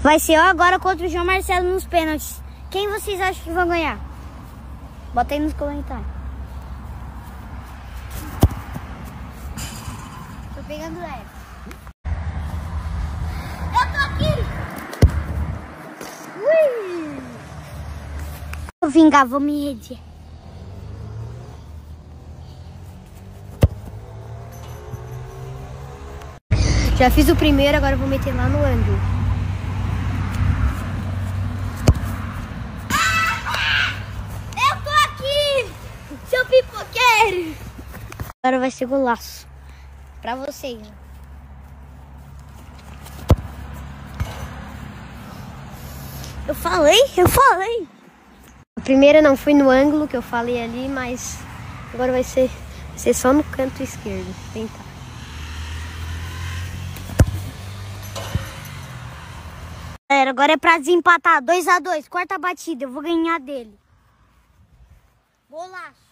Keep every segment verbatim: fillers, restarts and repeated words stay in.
Vai ser eu agora contra o João Marcelo nos pênaltis. Quem vocês acham que vão ganhar? Bota aí nos comentários. Tô pegando leve. Eu tô aqui! Ui! Vou vingar, vou me redir. Já fiz o primeiro, agora eu vou meter lá no ângulo. Eu tô aqui! Seu pipoqueiro! Agora vai ser golaço. Pra vocês. Eu falei, eu falei. A primeira não foi no ângulo que eu falei ali, mas agora vai ser, vai ser só no canto esquerdo. Vou tentar. Galera, agora é pra desempatar. dois a dois, quarta batida. Eu vou ganhar dele. Golaço.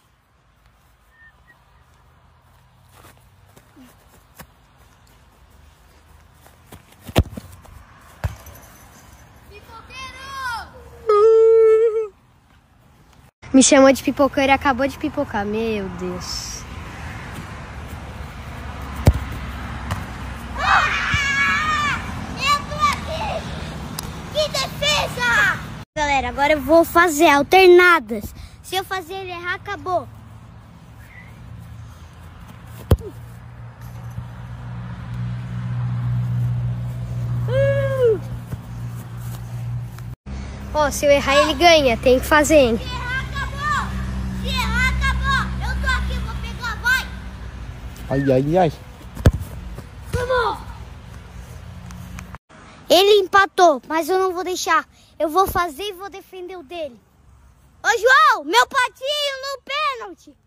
Me chamou de pipoqueiro e acabou de pipocar. Meu Deus. Ah! Eu tô aqui! Que defesa! Galera, agora eu vou fazer alternadas. Se eu fazer ele errar, acabou. Ó, oh, se eu errar ele ganha. Tem que fazer, hein? Se errar, acabou! Eu tô aqui, vou pegar, vai! Ai, ai, ai. Vamos! Ele empatou, mas eu não vou deixar. Eu vou fazer e vou defender o dele. Ô, João, meu patinho no pênalti!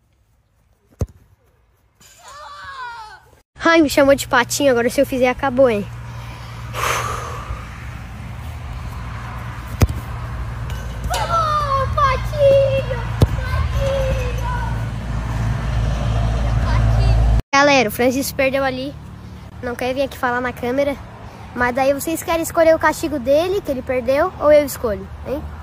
Ai, me chamou de patinho. Agora se eu fizer, acabou, hein? Galera, o Francisco perdeu ali. Não quer vir aqui falar na câmera. Mas daí vocês querem escolher o castigo dele, que ele perdeu, ou eu escolho, hein?